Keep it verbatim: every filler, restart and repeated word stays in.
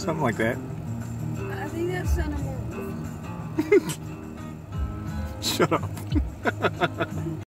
Something like that. I think that sounded more. Shut up.